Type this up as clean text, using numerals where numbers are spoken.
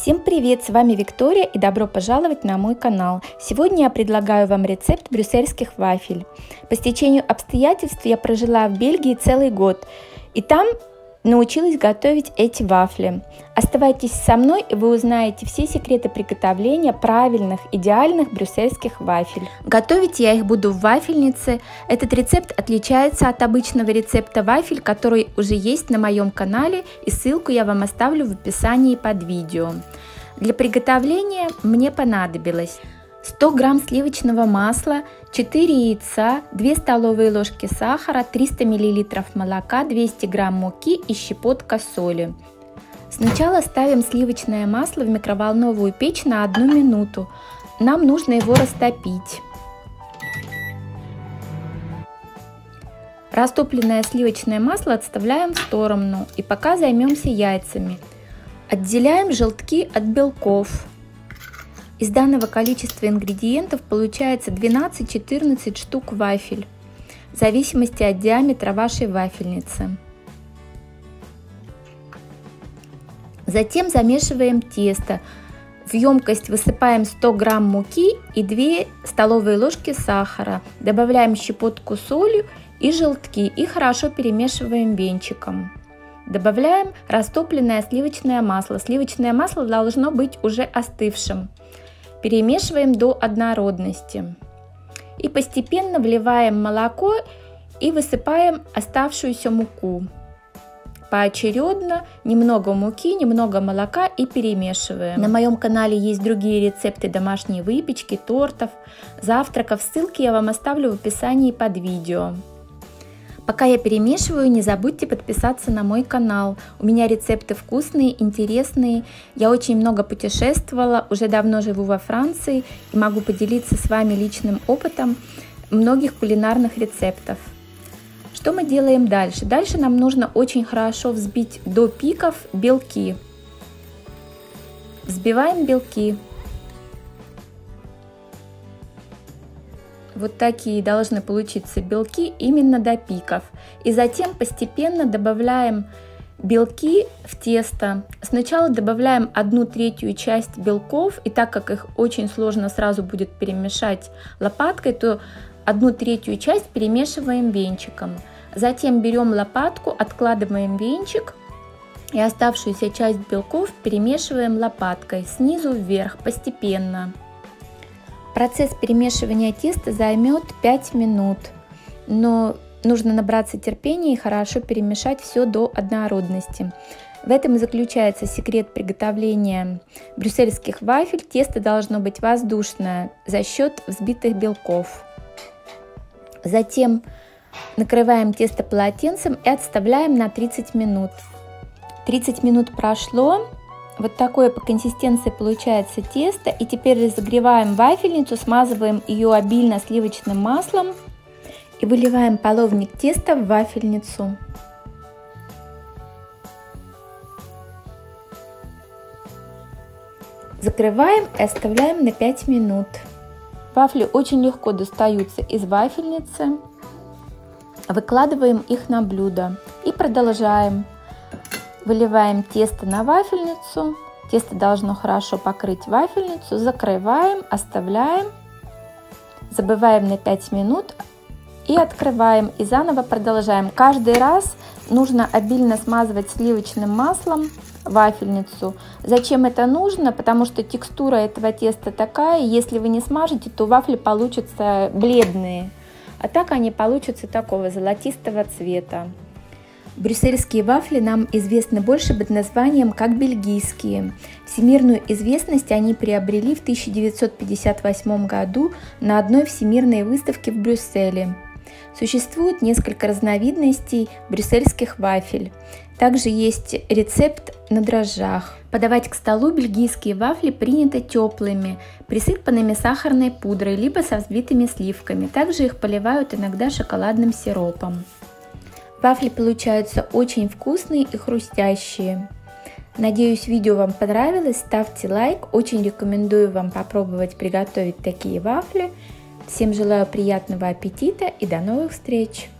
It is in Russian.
Всем привет, с вами Виктория и добро пожаловать на мой канал. Сегодня я предлагаю вам рецепт брюссельских вафель. По стечению обстоятельств я прожила в Бельгии целый год и там научилась готовить эти вафли. Оставайтесь со мной, и вы узнаете все секреты приготовления правильных, идеальных брюссельских вафель. Готовить я их буду в вафельнице. Этот рецепт отличается от обычного рецепта вафель, который уже есть на моем канале, и ссылку я вам оставлю в описании под видео. Для приготовления мне понадобилось 100 грамм сливочного масла, 4 яйца, 2 столовые ложки сахара, 300 мл молока, 200 грамм муки и щепотка соли. Сначала ставим сливочное масло в микроволновую печь на 1 минуту. Нам нужно его растопить. Растопленное сливочное масло отставляем в сторону и пока займемся яйцами. Отделяем желтки от белков. Из данного количества ингредиентов получается 12-14 штук вафель, в зависимости от диаметра вашей вафельницы. Затем замешиваем тесто. В емкость высыпаем 100 грамм муки и 2 столовые ложки сахара. Добавляем щепотку соли и желтки и хорошо перемешиваем венчиком. Добавляем растопленное сливочное масло. Сливочное масло должно быть уже остывшим. Перемешиваем до однородности. И постепенно вливаем молоко и высыпаем оставшуюся муку. Поочередно немного муки, немного молока и перемешиваем. На моем канале есть другие рецепты домашней выпечки, тортов, завтраков. Ссылки я вам оставлю в описании под видео. Пока я перемешиваю, не забудьте подписаться на мой канал. У меня рецепты вкусные, интересные. Я очень много путешествовала, уже давно живу во Франции и могу поделиться с вами личным опытом многих кулинарных рецептов. Что мы делаем дальше? Дальше нам нужно очень хорошо взбить до пиков белки. Взбиваем белки. Вот такие должны получиться белки именно до пиков. И затем постепенно добавляем белки в тесто. Сначала добавляем 1/3 часть белков, и так как их очень сложно сразу будет перемешать лопаткой, то 1/3 часть перемешиваем венчиком. Затем берем лопатку, откладываем венчик и оставшуюся часть белков перемешиваем лопаткой снизу вверх постепенно. Процесс перемешивания теста займет 5 минут, но нужно набраться терпения и хорошо перемешать все до однородности. В этом и заключается секрет приготовления брюссельских вафель. Тесто должно быть воздушное за счет взбитых белков. Затем накрываем тесто полотенцем и отставляем на 30 минут. 30 минут прошло. Вот такое по консистенции получается тесто. И теперь разогреваем вафельницу, смазываем ее обильно сливочным маслом и выливаем половник теста в вафельницу. Закрываем и оставляем на 5 минут. Вафли очень легко достаются из вафельницы. Выкладываем их на блюдо и продолжаем. Выливаем тесто на вафельницу. Тесто должно хорошо покрыть вафельницу. Закрываем, оставляем. Забываем на 5 минут и открываем. И заново продолжаем. Каждый раз нужно обильно смазывать сливочным маслом вафельницу. Зачем это нужно? Потому что текстура этого теста такая. Если вы не смажете, то вафли получатся бледные. А так они получатся такого золотистого цвета. Брюссельские вафли нам известны больше под названием как бельгийские. Всемирную известность они приобрели в 1958 году на одной всемирной выставке в Брюсселе. Существует несколько разновидностей брюссельских вафель. Также есть рецепт на дрожжах. Подавать к столу бельгийские вафли принято теплыми, присыпанными сахарной пудрой, либо со взбитыми сливками. Также их поливают иногда шоколадным сиропом. Вафли получаются очень вкусные и хрустящие. Надеюсь, видео вам понравилось. Ставьте лайк. Очень рекомендую вам попробовать приготовить такие вафли. Всем желаю приятного аппетита и до новых встреч!